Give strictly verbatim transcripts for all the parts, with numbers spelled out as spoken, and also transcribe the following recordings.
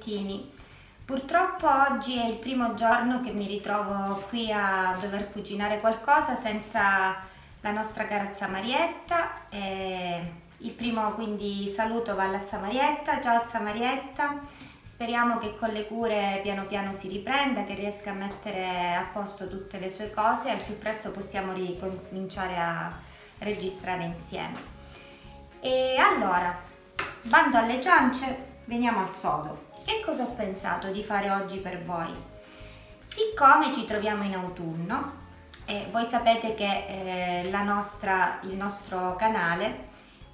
spaghettini. Purtroppo oggi è il primo giorno che mi ritrovo qui a dover cucinare qualcosa senza la nostra cara zia Marietta. E il primo quindi saluto va alla zia Marietta. Ciao zia Marietta, speriamo che con le cure piano piano si riprenda, che riesca a mettere a posto tutte le sue cose e al più presto possiamo ricominciare a registrare insieme. E allora, bando alle ciance, veniamo al sodo. Che cosa ho pensato di fare oggi per voi? Siccome ci troviamo in autunno, e voi sapete che eh, la nostra, il nostro canale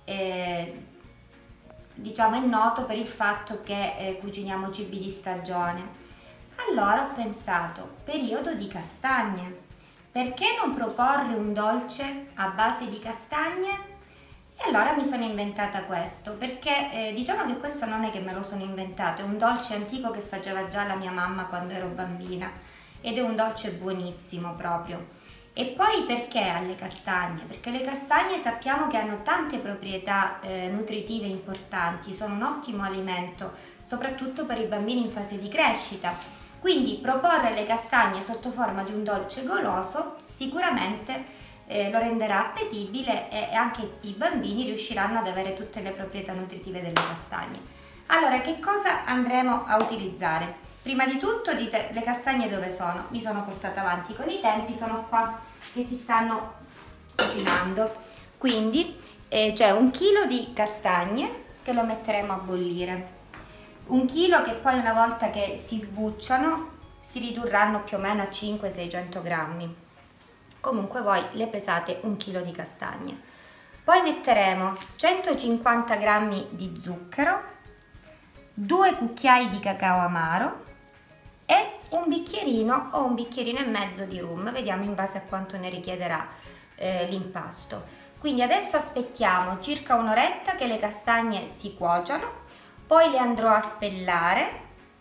eh, diciamo è noto per il fatto che eh, cuciniamo cibi di stagione, allora ho pensato periodo di castagne, perché non proporre un dolce a base di castagne? E allora mi sono inventata questo, perché eh, diciamo che questo non è che me lo sono inventato, è un dolce antico che faceva già la mia mamma quando ero bambina ed è un dolce buonissimo proprio. E poi perché alle castagne? Perché le castagne sappiamo che hanno tante proprietà eh, nutritive importanti, sono un ottimo alimento, soprattutto per i bambini in fase di crescita. Quindi proporre le castagne sotto forma di un dolce goloso sicuramente Eh, lo renderà appetibile e anche i bambini riusciranno ad avere tutte le proprietà nutritive delle castagne. Allora, che cosa andremo a utilizzare? Prima di tutto dite le castagne dove sono? Mi sono portata avanti con i tempi, sono qua che si stanno cucinando. Quindi eh, c'è un chilo di castagne che lo metteremo a bollire. Un chilo che poi una volta che si sbucciano si ridurranno più o meno a cinquecento seicento grammi. Comunque voi le pesate un chilo di castagne. Poi metteremo centocinquanta grammi di zucchero, due cucchiai di cacao amaro e un bicchierino o un bicchierino e mezzo di rum, vediamo in base a quanto ne richiederà eh, l'impasto. Quindi adesso aspettiamo circa un'oretta che le castagne si cuociano, poi le andrò a spellare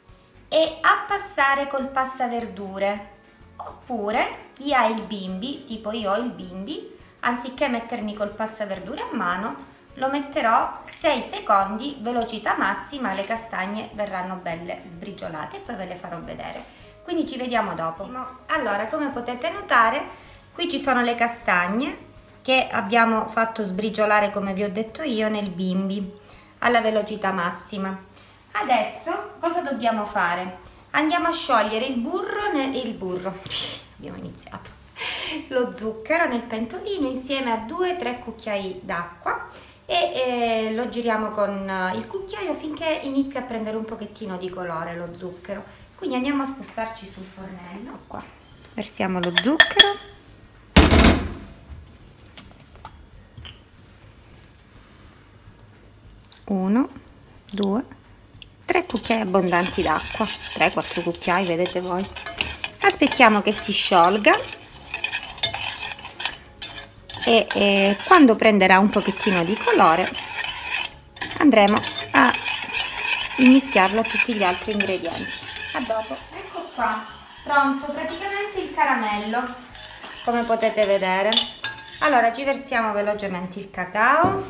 e a passare col passaverdure. Oppure chi ha il bimbi, tipo io ho il bimbi, anziché mettermi col passaverdure a mano, lo metterò sei secondi, velocità massima, le castagne verranno belle sbriciolate e poi ve le farò vedere. Quindi ci vediamo dopo. Allora, come potete notare, qui ci sono le castagne che abbiamo fatto sbriciolare, come vi ho detto io, nel bimbi, alla velocità massima. Adesso cosa dobbiamo fare? Andiamo a sciogliere il burro, nel, il burro, abbiamo iniziato, lo zucchero nel pentolino insieme a due tre cucchiai d'acqua e eh, lo giriamo con il cucchiaio finché inizia a prendere un pochettino di colore lo zucchero. Quindi andiamo a spostarci sul fornello, ecco qua, versiamo lo zucchero, uno, due, tre cucchiai abbondanti d'acqua, tre quattro cucchiai, vedete voi. Aspettiamo che si sciolga e, e quando prenderà un pochettino di colore andremo a immischiarlo a tutti gli altri ingredienti. A dopo. Ecco qua, pronto praticamente il caramello, come potete vedere. Allora ci versiamo velocemente il cacao,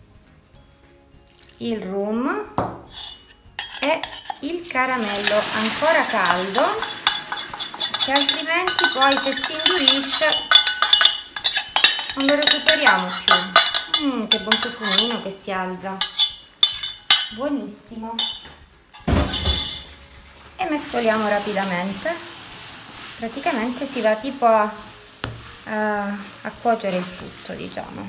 il rum e il caramello ancora caldo, che altrimenti poi se si indurisce non lo recuperiamo più. Mm, che buon profumino che si alza, buonissimo. E mescoliamo rapidamente, praticamente si va tipo a, a, a cuocere il tutto, diciamo.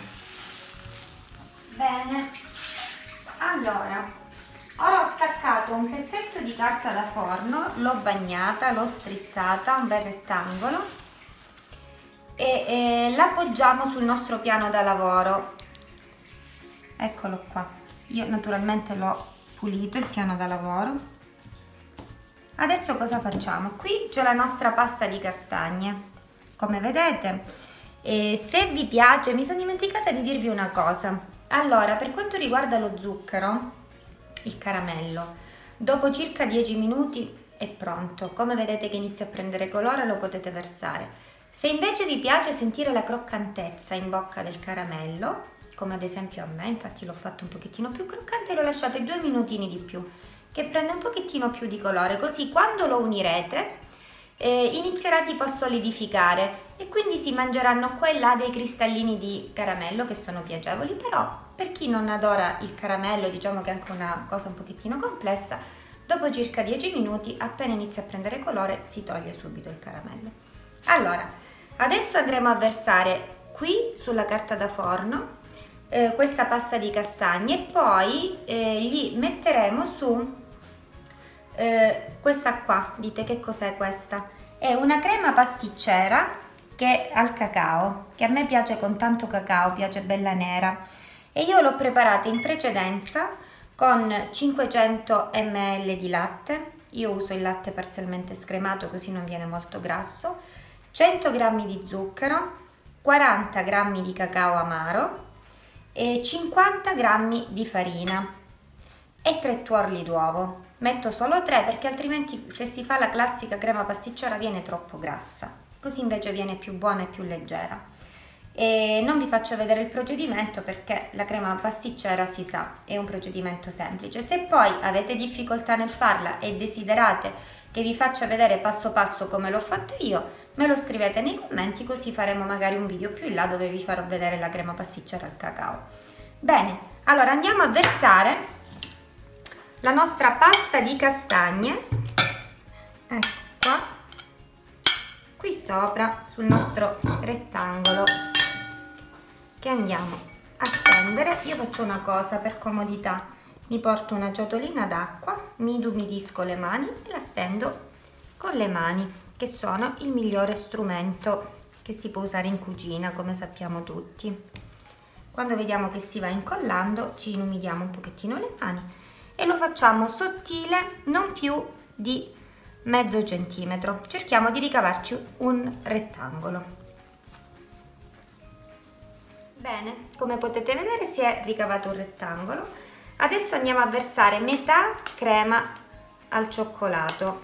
Bene, allora ora ho staccato un pezzetto di carta da forno, l'ho bagnata, l'ho strizzata, un bel rettangolo, e, e l'appoggiamo sul nostro piano da lavoro. Eccolo qua, io naturalmente l'ho pulito il piano da lavoro. Adesso cosa facciamo? Qui c'è la nostra pasta di castagne, come vedete. E se vi piace, mi sono dimenticata di dirvi una cosa. Allora, per quanto riguarda lo zucchero, il caramello, dopo circa dieci minuti è pronto. Come vedete che inizia a prendere colore, lo potete versare. Se invece vi piace sentire la croccantezza in bocca del caramello, come ad esempio a me, infatti l'ho fatto un pochettino più croccante, lo lasciate due minutini di più. che prende un pochettino più di colore, così quando lo unirete eh, inizierà tipo a solidificare e quindi si mangeranno qua e là dei cristallini di caramello che sono piacevoli, però per chi non adora il caramello, diciamo che è anche una cosa un pochettino complessa, dopo circa dieci minuti, appena inizia a prendere colore, si toglie subito il caramello. Allora, adesso andremo a versare qui sulla carta da forno eh, questa pasta di castagne e poi eh, gli metteremo su eh, questa qua. Dite che cos'è questa? È una crema pasticcera che è al cacao, che a me piace con tanto cacao, piace bella nera, e io l'ho preparata in precedenza con cinquecento millilitri di latte. Io uso il latte parzialmente scremato così non viene molto grasso, cento grammi di zucchero, quaranta grammi di cacao amaro e cinquanta grammi di farina e tre tuorli d'uovo. Metto solo tre perché altrimenti se si fa la classica crema pasticcera viene troppo grassa, così invece viene più buona e più leggera. E non vi faccio vedere il procedimento perché la crema pasticcera, si sa, è un procedimento semplice. Se poi avete difficoltà nel farla e desiderate che vi faccia vedere passo passo come l'ho fatta io, me lo scrivete nei commenti, così faremo magari un video più in là dove vi farò vedere la crema pasticcera al cacao. Bene, allora andiamo a versare la nostra pasta di castagne, ecco qua, qui sopra sul nostro rettangolo che andiamo a stendere. Io faccio una cosa per comodità, mi porto una ciotolina d'acqua, mi umidisco le mani e la stendo con le mani, che sono il migliore strumento che si può usare in cucina, come sappiamo tutti. Quando vediamo che si va incollando ci inumidiamo un pochettino le mani e lo facciamo sottile, non più di mezzo centimetro. Cerchiamo di ricavarci un rettangolo. Bene, come potete vedere si è ricavato un rettangolo. Adesso andiamo a versare metà crema al cioccolato,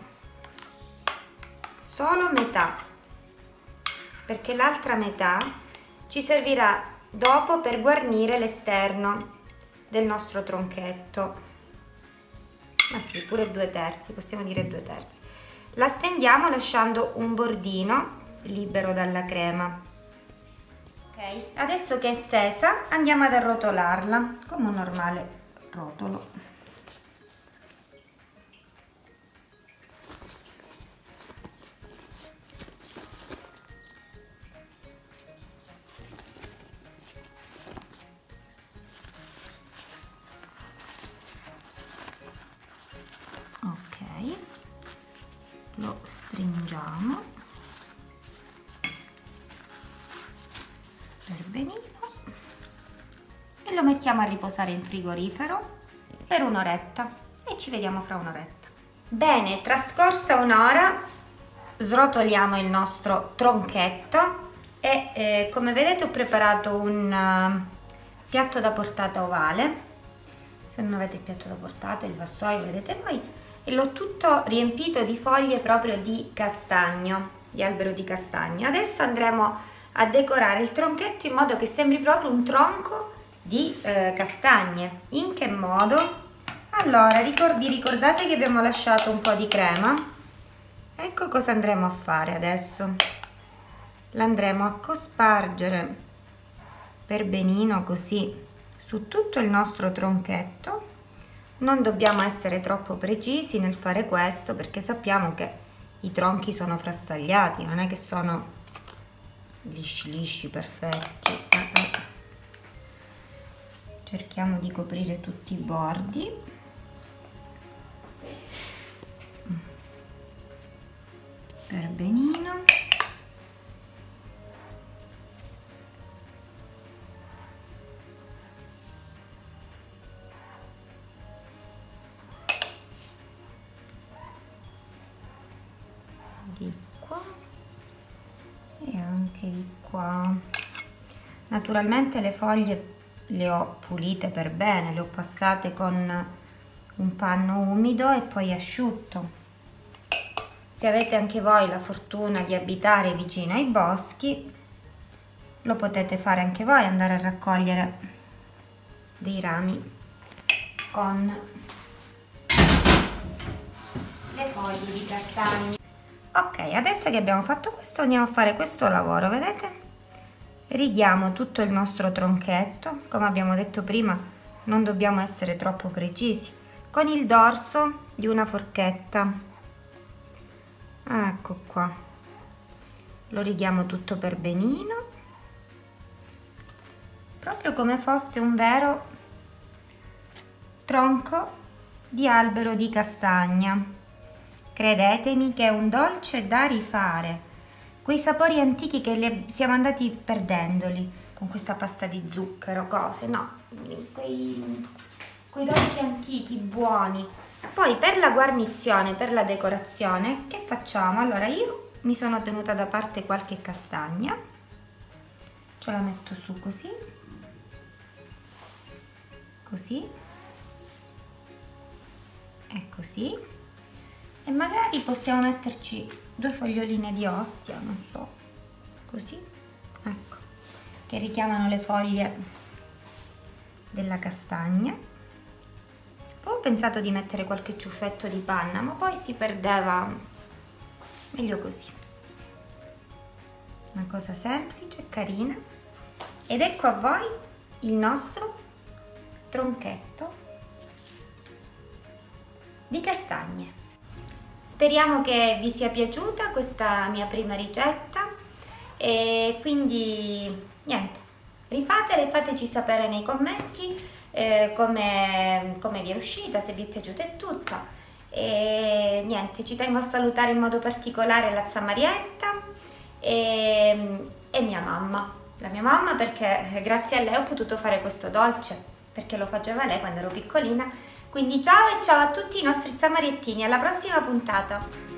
solo metà, perché l'altra metà ci servirà dopo per guarnire l'esterno del nostro tronchetto. Ma sì, pure due terzi, possiamo dire due terzi. La stendiamo lasciando un bordino libero dalla crema. Ok, adesso che è stesa andiamo ad arrotolarla come un normale rotolo. Ok, lo stringiamo per benino e lo mettiamo a riposare in frigorifero per un'oretta e ci vediamo fra un'oretta. Bene, trascorsa un'ora srotoliamo il nostro tronchetto e eh, come vedete ho preparato un uh, piatto da portata ovale. Se non avete il piatto da portata, il vassoio, vedete voi, e l'ho tutto riempito di foglie proprio di castagno, di albero di castagno. Adesso andremo a decorare il tronchetto in modo che sembri proprio un tronco di eh, castagne. In che modo? Allora, ricor- vi ricordate che abbiamo lasciato un po' di crema? Ecco cosa andremo a fare adesso. L'andremo a cospargere per benino così su tutto il nostro tronchetto. Non dobbiamo essere troppo precisi nel fare questo perché sappiamo che i tronchi sono frastagliati, non è che sono lisci lisci perfetti. Eh, eh. Cerchiamo di coprire tutti i bordi. Per benino. Di qua e anche di qua. Naturalmente le foglie le ho pulite per bene, le ho passate con un panno umido e poi asciutto. Se avete anche voi la fortuna di abitare vicino ai boschi, lo potete fare anche voi, andare a raccogliere dei rami con le foglie di castagno. Ok, adesso che abbiamo fatto questo andiamo a fare questo lavoro, vedete? Righiamo tutto il nostro tronchetto, come abbiamo detto prima non dobbiamo essere troppo precisi, con il dorso di una forchetta. Ecco qua, lo righiamo tutto per benino, proprio come fosse un vero tronco di albero di castagna. Credetemi che è un dolce da rifare, quei sapori antichi che li siamo andati perdendoli con questa pasta di zucchero, cose, no, quei, quei dolci antichi buoni. Poi per la guarnizione, per la decorazione, che facciamo? Allora io mi sono tenuta da parte qualche castagna, ce la metto su così, così e così, e magari possiamo metterci due foglioline di ostia, non so, così, ecco, che richiamano le foglie della castagna. Ho pensato di mettere qualche ciuffetto di panna, ma poi si perdeva, meglio così. Una cosa semplice e carina. Ed ecco a voi il nostro tronchetto di castagne. Speriamo che vi sia piaciuta questa mia prima ricetta e quindi niente, rifatela e fateci sapere nei commenti eh, come, come vi è uscita, se vi è piaciuta è tutta. E niente, ci tengo a salutare in modo particolare la zia Marietta e, e mia mamma, la mia mamma, perché grazie a lei ho potuto fare questo dolce, perché lo faceva lei quando ero piccolina. Quindi ciao e ciao a tutti i nostri zia Mariettini, alla prossima puntata!